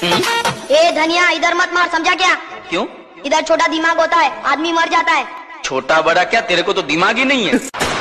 ए धनिया, इधर मत मार, समझा क्या? क्यों? इधर छोटा दिमाग होता है, आदमी मर जाता है। छोटा बड़ा क्या, तेरे को तो दिमाग ही नहीं है।